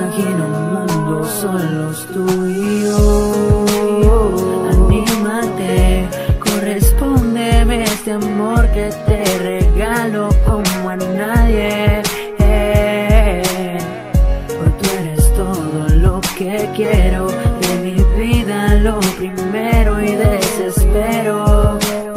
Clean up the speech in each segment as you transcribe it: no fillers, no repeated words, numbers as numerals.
Imagina un mundo solos tú y yo. Anímate, correspóndeme este amor que te regalo como a nadie. Pues tú eres todo lo que quiero de mi vida, lo primero y desespero.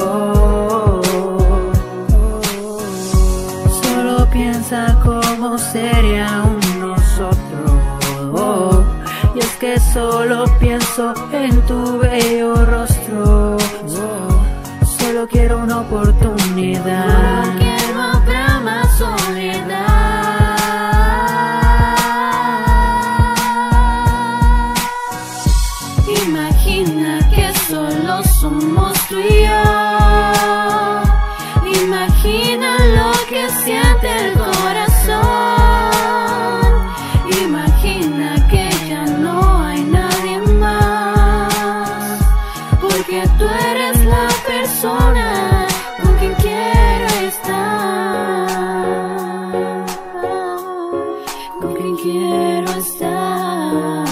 Solo piensa cómo sería un nosotros. Y es que solo pienso en tu bello rostro. Solo quiero una oportunidad. No quiero otra más soledad. Imagina que solo somos tú y yo. Imagina lo que siente el corazón. Imagina que ya no hay nadie más, porque tú eres la persona con quien quiero estar, con quien quiero estar.